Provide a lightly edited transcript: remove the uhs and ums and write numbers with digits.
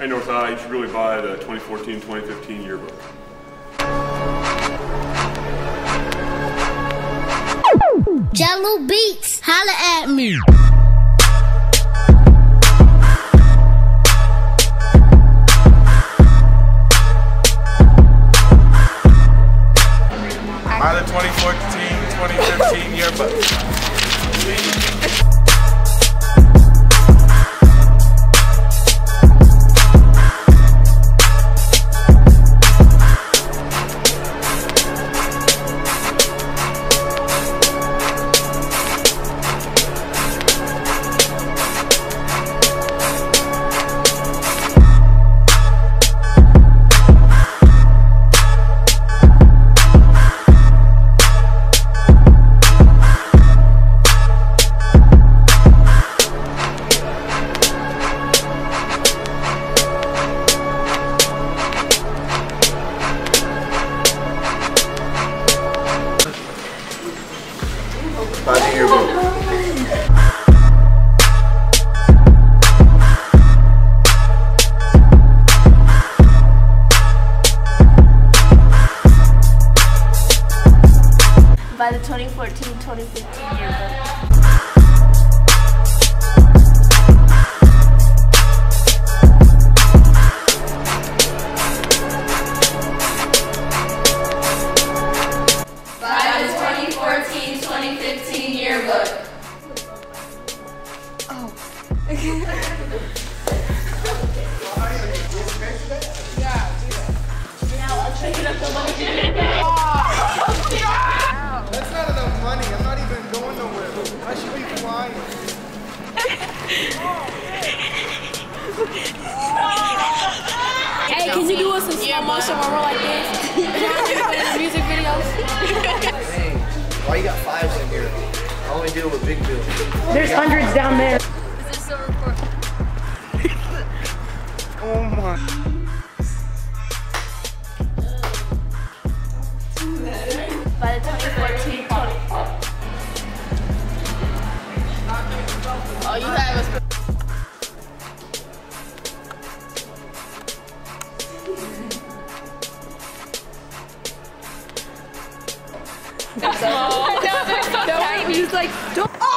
North High, you should really buy the 2014-2015 yearbook. Jello Beats, holla at me. Buy the 2014-2015 yearbook. Buy the yearbook. By the 2014-2015 yearbook. By the 2014-2015 yearbook. Oh. That's not enough money. I'm not even going nowhere. I should be flying. Hey, can you do us some slow motion when we're like this? Music videos. Dang, why you got fives in here? I only deal with big bills. There's hundreds down there. Is this still recording? Oh my. By the 2014-2015. Oh, you have us. He's like, don't.